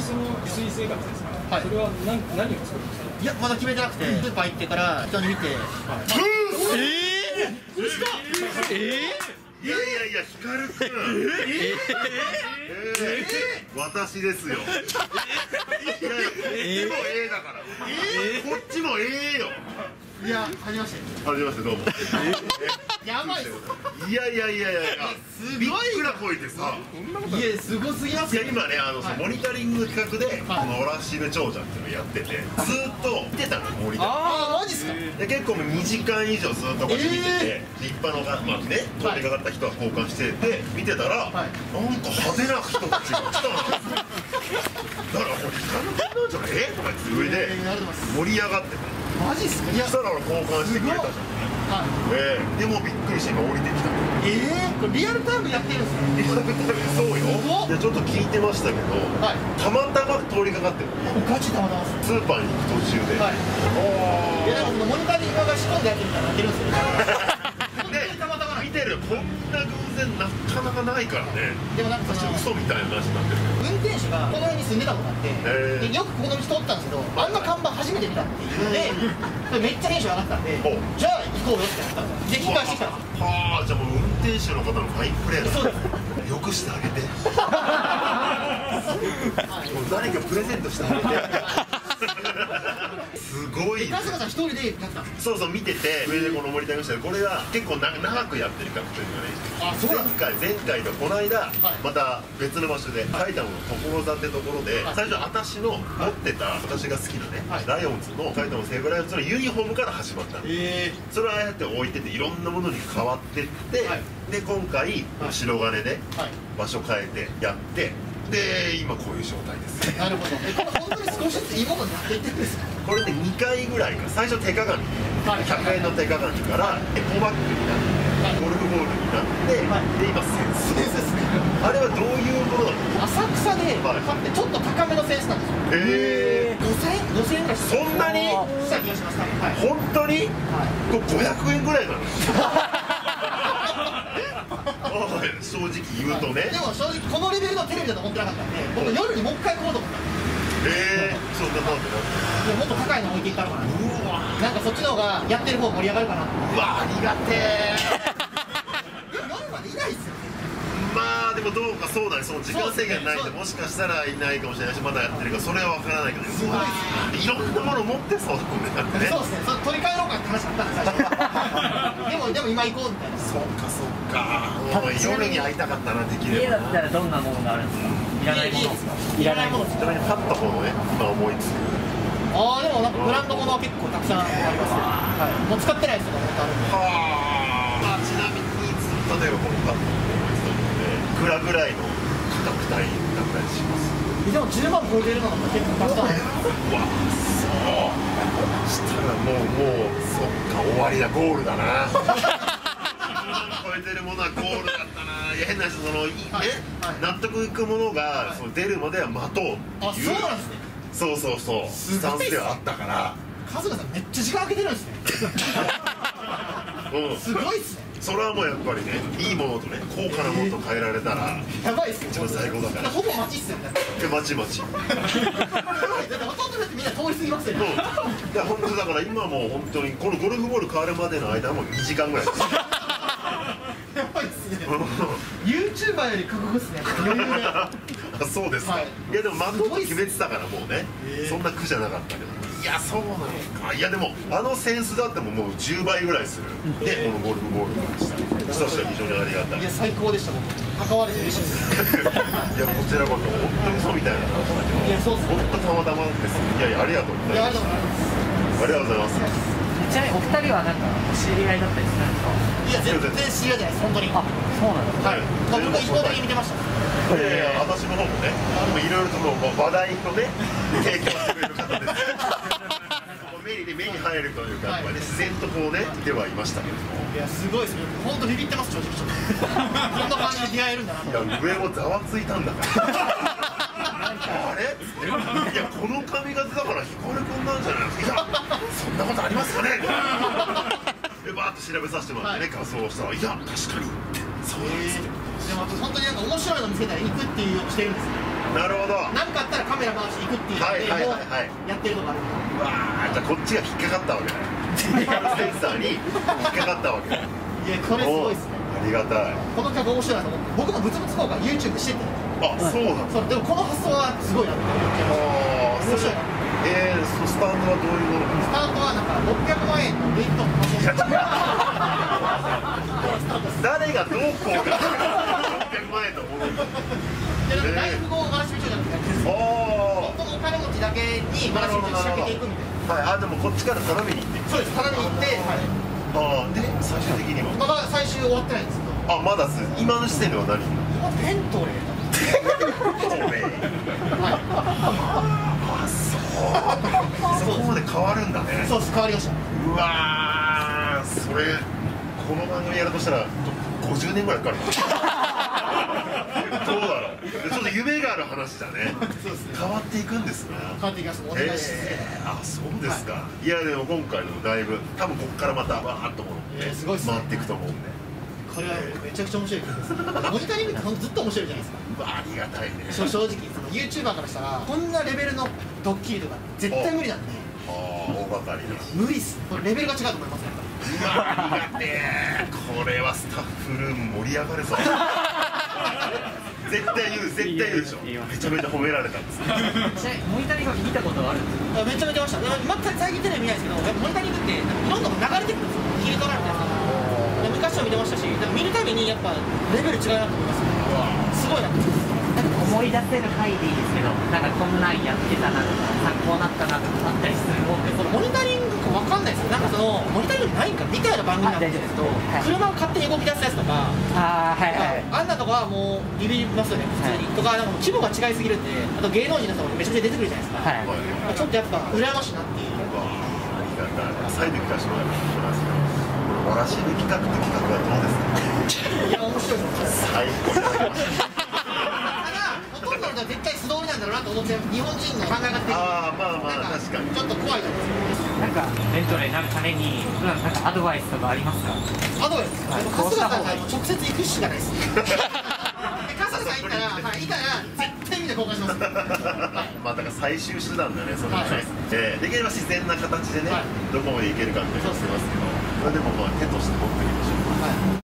その自炊生活ですか。 はい、 それは何を作るんですか。 いやまだ決めてなくて、スーパー行ってから人に見て、 いやいやいや、ヒカルくん。私ですよ。いやいや、こっちもだから。こっちもよ。 いや、はじめまして。 はじめまして、どうも。 やばいっす。 いやいやいやいや、びっくらこいてさ。 いや、すごすぎます。 いや、今ね、モニタリングの企画で、このオラシル長者っていうのをやってて、ずっと見てたの、モニタリング。 ああ、マジっすか。 で、結構2時間以上ずっとこうやって見てて、立派な、まあね、通りかかった人は交換してて、見てたら、なんか派手な人たちが来たの。だから、これ、ヒカルくんなんじゃないとか言って上で盛り上がってた。 マジっすか。 そしたら俺交換してくれたじゃん。でもびっくりして今降りてきた。 これリアルタイムやってるんですね。 リアルタイム。そうよ。いやちょっと聞いてましたけど、たまたま通りかかってる。 ガチたまたまスーパーに行く途中で。いやなんかモニタリングが仕込んでやってみたらやってるんですよ。 見てる、こんな偶然なかなかないからね。 でもなんか嘘みたいな話になってる。 運転手がこの辺に住んでたことがあって、でよくこの道通ったんですけど、あんな看板初めて見たっていうので、めっちゃテンション上がったんで、じゃあ行こうよってなったんですよ。で引き返してきたんですよ。 はあ、じゃあもう運転手の方のファインプレーだ。 そうです。 よくしてあげて。誰かプレゼントしてあげて。すごい。 春日さん一人でやったんです。 そうそう見てて、上でこのモニタリングしてる。これは結構長くやってる企画というかね。前回とこの間また別の場所で埼玉の所沢ってところで、最初私の持ってた私が好きなねライオンズの埼玉西武ライオンズのユニフォームから始まったの。それをああやって置いてていろんなものに変わってって、で今回白金で場所変えてやって、で今こういう状態です。 なるほど。本当に少しずついいものになっていってるんですか。 これで2回ぐらいか、最初手鏡、100円の手鏡からエコバッグになってゴルフボールになって、で今センスです。あれはどういうものなの。 浅草で買ってちょっと高めのセンスなんですよ。5000円ぐらい。 そんなにした気がします。 本当にこれ500円ぐらいなの。正直言うとね。 でも正直このレベルのテレビだと思ってなかったんで、僕夜にもう一回来ようと思ったんです。 そんななんでもっと高いの置いていったのかな。なんかそっちの方がやってる方盛り上がるかな。 うわ、ありがてえ。 夜までいないっすよ。 まあでもどうか、そうだね、その時間制限ないんで、もしかしたらいないかもしれないし、まだやってるかそれは分からないけど、すごいいろんなもの持ってそうだもんね。 そうですね。取り替えようかって話あったんです最初。でも今行こうみたいな。 そっかそっか。夜に会いたかったな、できれば。 家だったらどんなものがあるんですか。いらないものですか。いらないもの。 ちなみにパッとこのね、今思いつく。 でもなんかブランドものは結構たくさんありますね。もう使ってないやつとかもあるんで。 はあ。ちなみに例えばこのパッといくらぐらいの価格帯だったりします。 でも10万超えてるのが結構たくさんある。 うわ、そうしたらもうそっか、終わりだ、ゴールだな。超えてるものはゴールだったな。いや変な話、納得いくものが出るまでは待とうっていう。 そうなんですね。 そうスタンスではあったから。 春日さんめっちゃ時間かけてるんですね。すごいっすね。 それはもうやっぱりね、いいものとね、高価なものと変えられたらやばいっすよ。 一番最高だから。 ほぼ待ちっすよね。 待ち。 だってほとんどだってみんな通り過ぎますよね。 いや本当だから今もう本当にこのゴルフボール変わるまでの間はもう2時間ぐらいです。 やばいっすね。YouTuber より過酷っすね。余裕で。 あ、そうですか。いやでも待とうと決めてたからもうね、そんな苦じゃなかったけど。いやそうなのか。いやでもあのセンスだってもう10倍ぐらいするで、このゴルフボールがした人は非常にありがたい。 いや最高でした。僕関われて嬉しいです。 いやこちらこそ本当にそうみたいな話だけど、 いやそうっすね。 本当たまたまです。いやありがとうございます。ありがとうございます。 ちなみにお二人はなんか知り合いだったりするんですか。 いや全然知り合いじゃないです。本当に。 あ、そうなんですか。 はい。僕一方的に見てました。 私の方もね、いろいろと話題とね提供してくれる方です。目に入るというか、自然とこうね見てはいましたけども。 いやすごいですね。本当ビビってます正直。こんな感じで出会えるんだな。 いや上もざわついたんだから。あれ？いやこの髪型だからヒカルくんなんじゃないですか。いやそんなことありますかね。でバーッと調べさせてもらってね、仮装したらいや確かにそうなんですよ。 でも本当になんか面白いの見つけたら行くっていうようにしてるんですよ。 なるほど。 なんかあったらカメメラ回していくっていうのでもやってるとかある。 うわー、じゃあこっちが引っかかったわけだ。センサーに引っかかったわけだ。 いや、これすごいっすね。 ありがたい。 この企画面白いなと思って、僕も物々交換 YouTube してて、 あ、そうなんだ。 そう、でもこの発想はすごいなって思って、面白いな。 スタンドはどういうもの？ スタンドはなんか600万円のウェイトの誰がどうこうか600万円のものに。 で、なんか大富豪回し道じゃなくて、本当のお金持ちだけに回し道仕掛けていくみたいな。 はい、あ、でもこっちから頼みに行って。 そうです、頼みに行って、 ああ、で最終的には。 まだ最終終わってないんですけど。 あ、まだ今の時点では何？ 今ベントレー。 あ、そう。そこまで変わるんだね。 そうです、変わりました。 うわー、それこの番組やるとしたら50年ぐらいかかる。どうだろう。ちょっと夢がある話だね。 そうですね。 変わっていくんですね。 変わっていきます。お願いします。 あ、そうですか。いや、でも今回のだいぶ多分ここからまたわーっとこうね、 すごいっすね回っていくと思うんで。 これはめちゃくちゃ面白いです。モニタリングってずっと面白いじゃないですか。 うわ、ありがたいね。 正直その YouTuber からしたらこんなレベルのドッキリとか絶対無理なんで。 ああ、大掛かりな。 無理っす。これレベルが違うと思いますね。 うわ、ありがてえ。これはスタッフルーム盛り上がるぞ。絶対言う、絶対言うでしょ。めちゃめちゃ褒められたんです。 モニタリング見たことあるんですか？ めちゃめちゃ見ました。全く最近テレビ見ないですけど、やっぱモニタリングっていろんなの流れてくるんですよ。切り取られたやつとか。昔は見てましたし、でも見るたびにやっぱレベル違うなと思います。すごいなと思います。 思い出せる範囲でいいですけど、なんかこんなんやってたなとか、こうなったなとかあったりするもんで、 そのモニタリングかわかんないですよ。なんかそのモニタリングないんかみたいな番組なんですけど、車を勝手に動き出すやつとか、あんなとかはもうビビりますよね、普通に。とか、なんか規模が違いすぎるんで、あと芸能人の人もめちゃめちゃ出てくるじゃないですか。ちょっとやっぱ羨ましいなっていう。 ありがたい。再度聞かせてもらいますけど、わらしべ企画って企画はどうですか？ いや、面白いです。 最高いただきました。 ほとんどの人は絶対素通りなんだろうなと思って、日本人の考え方的に。 ああ、まあまあ、確かに。 ちょっと怖いと思うんですよ。 なんかメントレーになるために、なんかアドバイスとかありますか？ アドバイス。春日さんが直接行くしかないです。春日さん行ったら、いたら絶対見て公開します。 まあだから最終手段だね、それはいね。できれば自然な形でね、 はいどこまでいけるかっていうのをしてますけど、それでもまあ手として持ってみましょう。 はい。